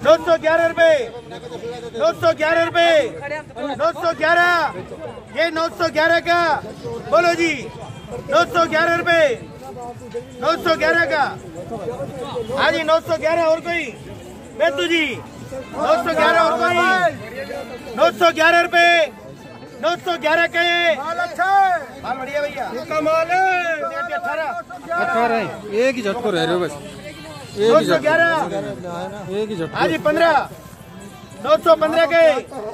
911 रुपए, 911 रुपए, 911, ये 911 का बोलो जी, 911 रुपए, 911 का। हाँ जी 911 और कोई बेतू जी, 911 और कोई, 911 रुपए, 911 के माल बढ़िया भैया, कमाल है। 18 एक ही झटको रह रहे हो बस, 911, एक ही झटको। हाँ जी 15, 915 के,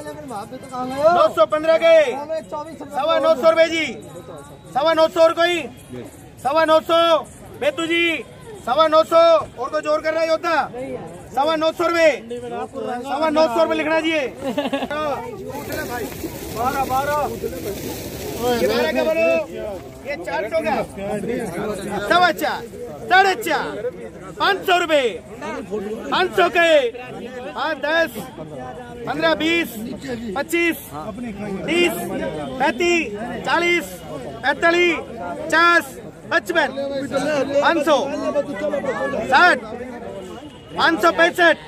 915 के, 925 रुपए जी, 925 और कोई, 925 बेतू जी, 925 और कोई जोर कर रहा है योद्धा, 925 रुपए, 925 रुपए लिखना चाहिए। 12 का बोलो, ये 400 का, 4.25, 4.5, 500 रुपए, 500 के, 10, 15, 20, 25, 30, 35, 40, 45, 50, 55, 500, 60, 565,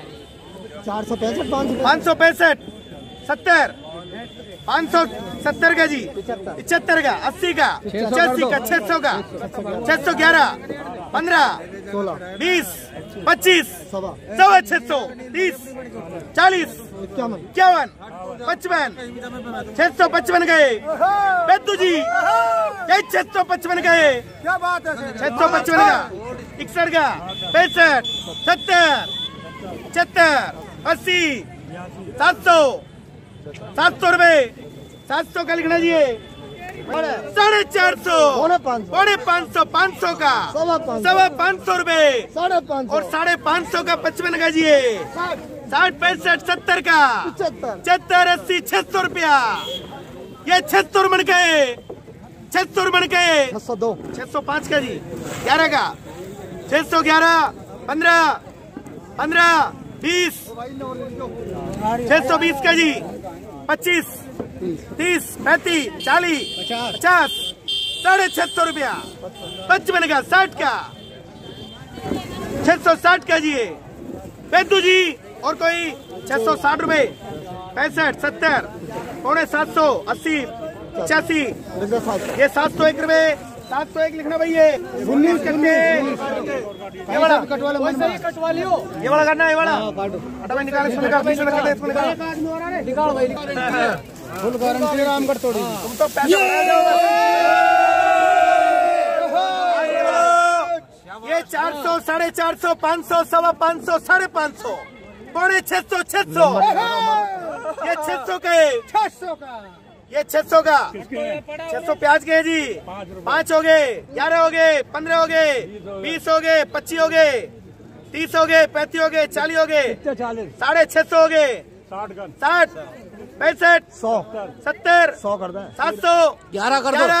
565, 70, 570 का जी, 75 का, 80 का, 85 का, 600 का, 611, 15, 20, 25, 600, 30, 40, 51, 55, 655 गए बेतू जी, ये 655 गए, क्या बात है, 655 का, 61 का, 65, 70, 75, 80, 700, 700 रुपए, 700 का लिखना चाहिए, 450, 550, 500 का, 550 रुपए, और 550 का 55 का जी, 60, 65, 70 का, 75, 80, 600 रुपया, ये 600 बन गए, 600 बन गए, 605 का जी, 11 का, 611, 15, 20, 620 का जी, 25, 30, 35, 40, 50, 650 रुपया, 55 का, 60 का, 660 का जी, बेतू जी और कोई 660 रुपए, 65, 70, 750, 80, 85, ये 701 रुपए, 701 लिखना भैया, 19 करके, ये वाला कटवा लियो, ये वाला करना, ये वाला हटा निकाल, इसको निकाल, इसको निकाल, इसको निकाल भाई, फुल गारंटी रामगढ़ तोड़ी, तुम तो पैसा ये 400, 450, 500, 550, 550, 600, 600, ये 600 के, 600 का, ये 600 का, 600 प्याज के जी, 5 हो गए, 11 हो गए, 15 हो गए, 20 हो गए, 25 हो गए, 30 हो गए, 35 हो गए, 40 हो गए, 650 हो गए, 60, 65, 70, 700, 11 कर दो,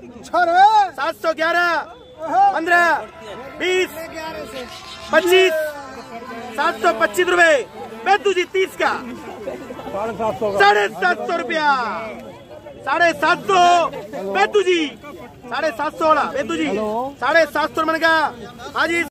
711, 15, 20, 25, 725 रुपए, बेतू जी 30 का, 750 रुपया, 750 बेतू जी, 750 वाला बेतू जी, 750 बन गया। हाँ जी।